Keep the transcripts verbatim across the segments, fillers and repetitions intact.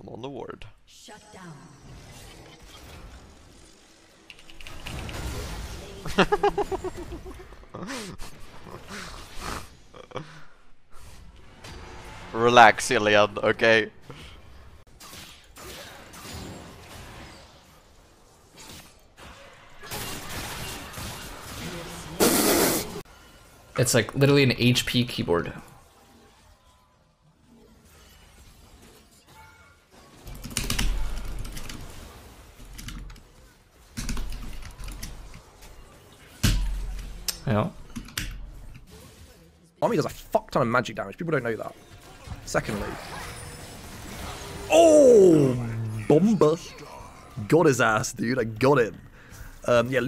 I'm on the ward. Shut down. Relax, Ilian, okay? It's like literally an H P keyboard. Yeah. Army does a fuck ton of magic damage. People don't know that. Secondly. Oh! Bomber. Got his ass, dude. I got him. Um, yeah.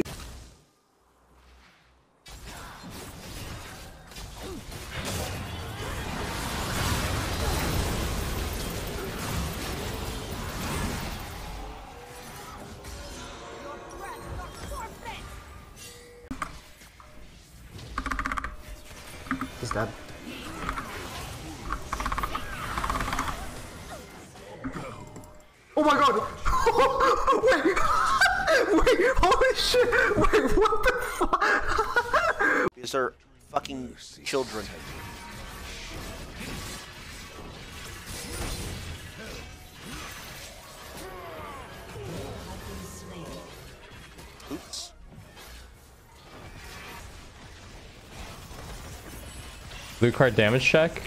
He's dead. Oh my god! Wait! Wait! Holy shit! Wait, what the fuck? These are fucking children. Oops. Blue card damage check.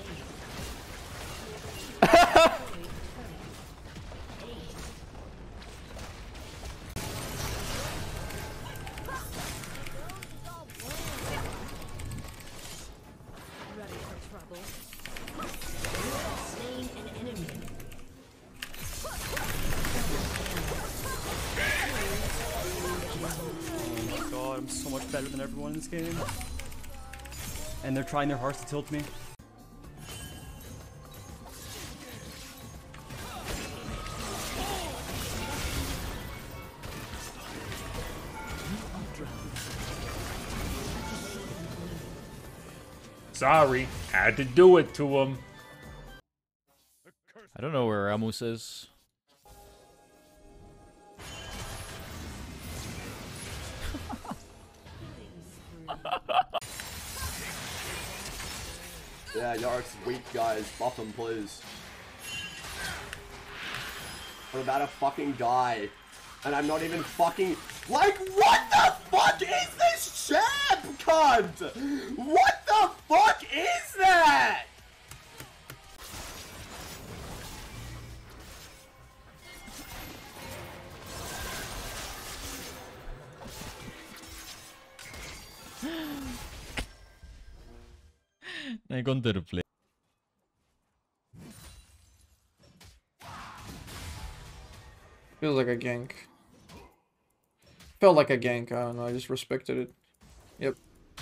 God, I'm so much better than everyone in this game. And they're trying their hardest to tilt me. Sorry, had to do it to him. I don't know where Ramos is. Yeah, Yarick's weak, guys. Buff him, please. I'm about to fucking die. And I'm not even fucking... Like, what the fuck is this champ, cunt? What the fuck is that? I gone to the play. Feels like a gank. Felt like a gank, I don't know, I just respected it. Yep.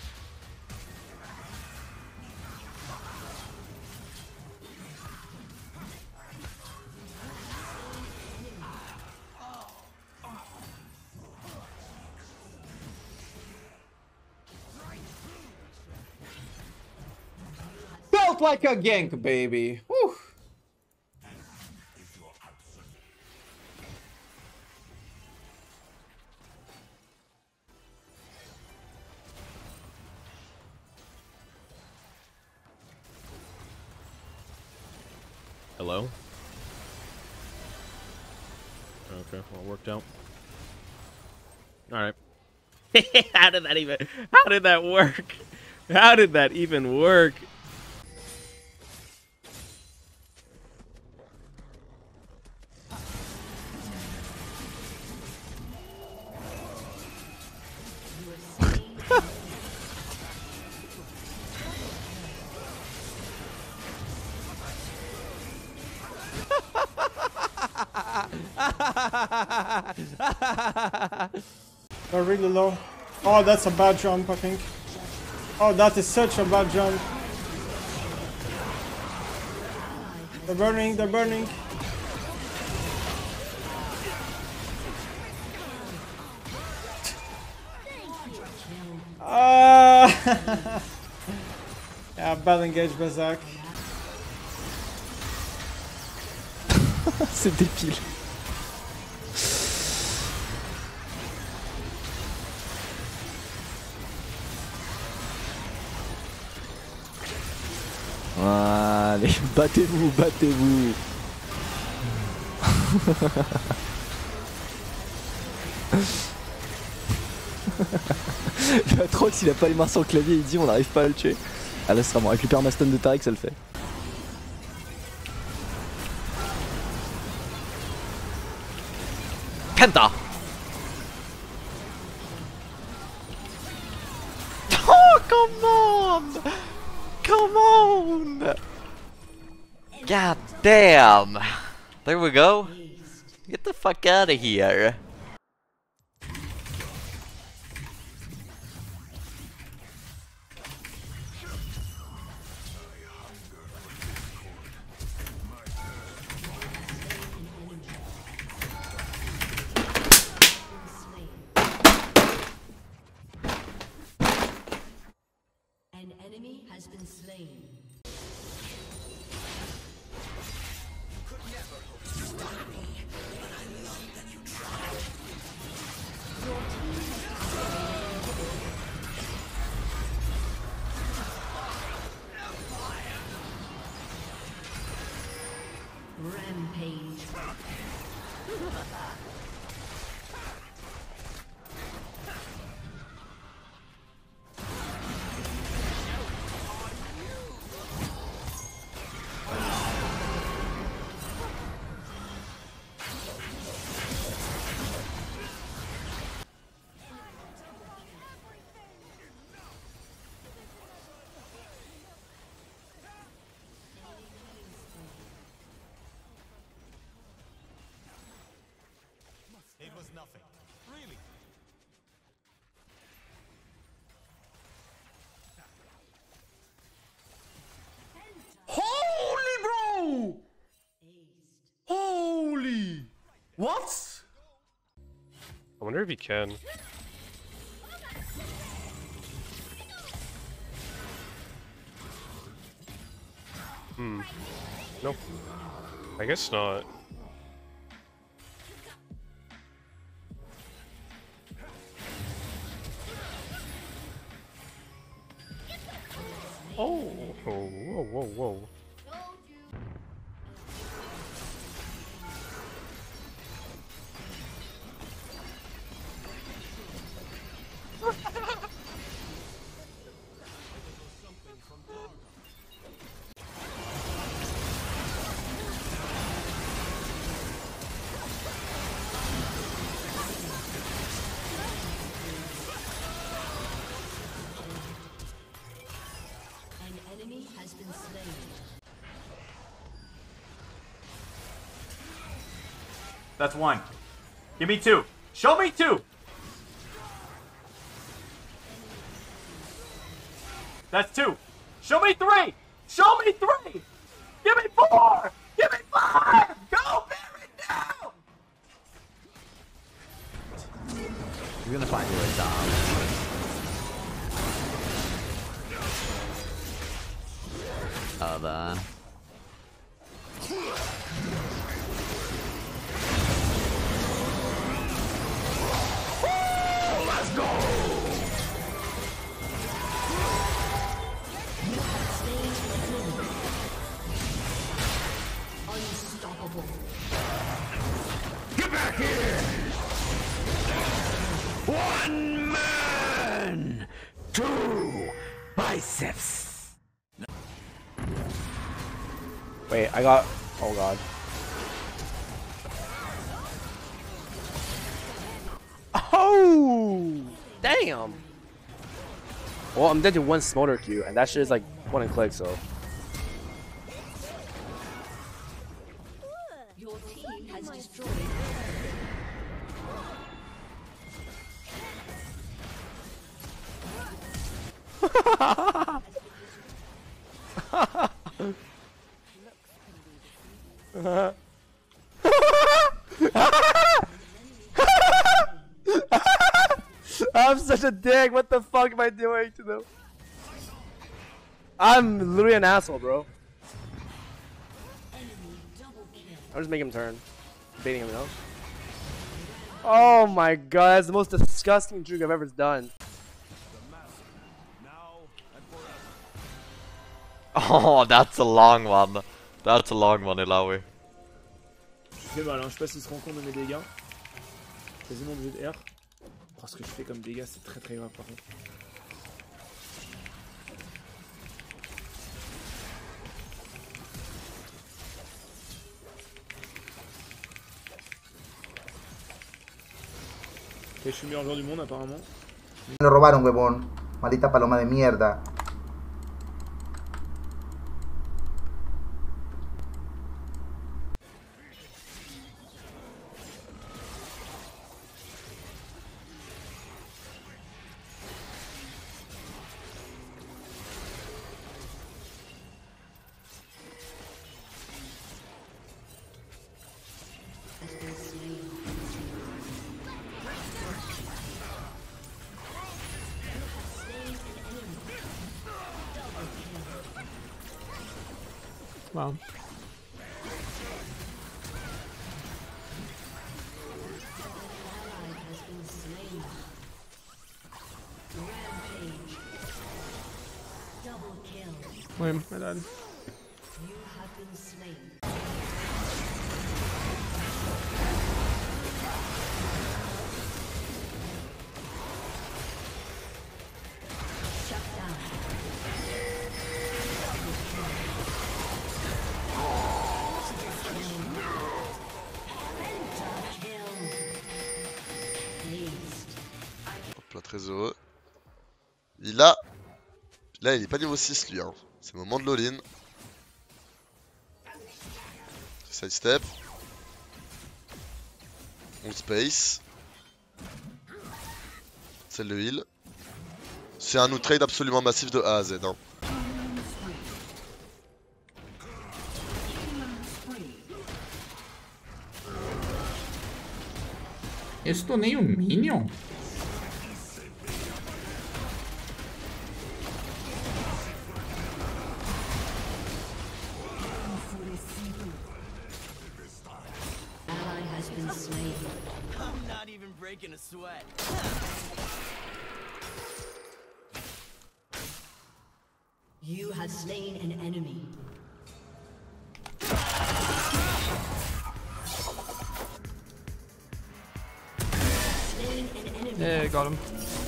Felt like a gank, baby. Woo. Hello? Okay, well, worked out. Alright. How did that even... How did that work? How did that even work? They're really low. Oh, that's a bad jump, I think. Oh, that is such a bad jump. They're burning, they're burning. Ah! Yeah, bad engage, Bazak. C'est débile. Allez, battez-vous, battez-vous. Le Atrox il a pas les mains sur le clavier, il dit on n'arrive pas à le tuer. Ah là ce sera bon, avec le permaston de Taric ça le fait. Penta! Oh, come on! Come on! God damn! There we go. Get the fuck out of here. An enemy has been slain. Rampage. It was nothing. Really? Holy bro! Holy! What? I wonder if he can. Hmm. Nope. I guess not. Oh, whoa, whoa, whoa. Has been slain. That's one. Give me two. Show me two. That's two. Show me three. Show me three. Give me four. Give me five. Go, bear it down. You're gonna find your way down. Other. Let's go! Unstoppable. Get back here! One man! Two biceps! Wait, I got... Oh god. Oh! Damn! Well, I'm dead to one Smolder Q, and that shit is like one and click, so... Your team has destroyed. I'm such a dick. What the fuck am I doing to them? I'm literally an asshole, bro. Enemy double kill. I'm just making him turn. Baiting him, you know? Oh my god, that's the most disgusting juke I've ever done. Oh, that's a long one. That's a long one, Illaoi. Je fais mal, hein. Je sais pas s'il se rend compte de mes dégâts. Quasiment obligé de R. Oh, ce que je fais comme dégâts, c'est très très grave par contre. Ok, je suis le meilleur joueur du monde apparemment. Me lo robaron, huevón. Maldita paloma de mierda. Wow. Oui, malade. Hop là, très heureux. Il a... Là, il est pas niveau six, lui. Hein. C'est le moment de l'all-in. Side step. On space. C'est le heal. C'est un outtrade absolument massif de A à Z. Hein. Esto nem um minion? Ally has been slain. I'm not even breaking a sweat. You have slain an enemy. Slain an enemy. Yeah, got him.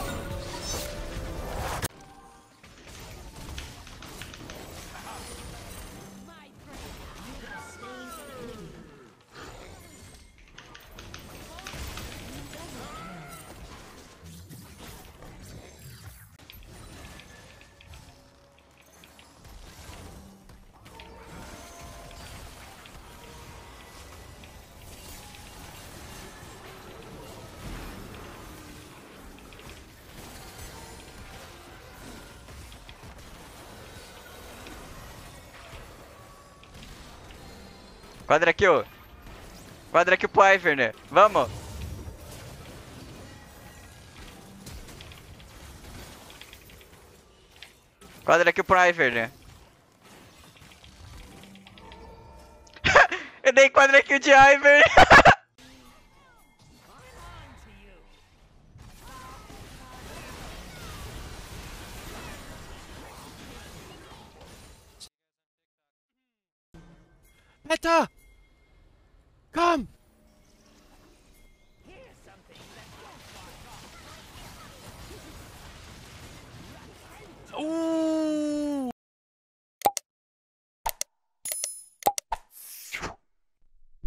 Quadra kill. Quadra kill pro Ivern. Vamos. Quadra kill pro Ivern. Eu dei quadra kill de Ivern. Meta! Come! Ooh!